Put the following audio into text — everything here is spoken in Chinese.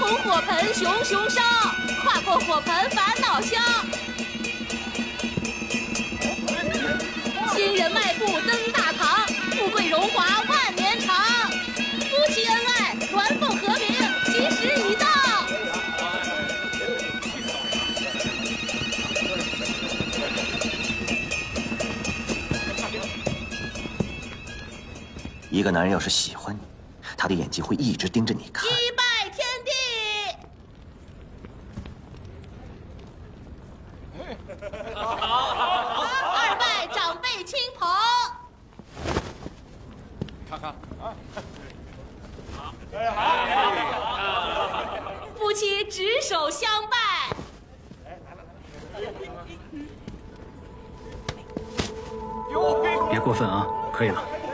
红火盆熊熊烧，跨过火盆烦恼消。新人迈步登大堂，富贵荣华万年长。夫妻恩爱，鸾凤和鸣，吉时已到。 一个男人要是喜欢你，他的眼睛会一直盯着你看。 击败天地。二拜长辈亲朋。 看看啊， 夫妻执手相伴。 别过分啊，可以了。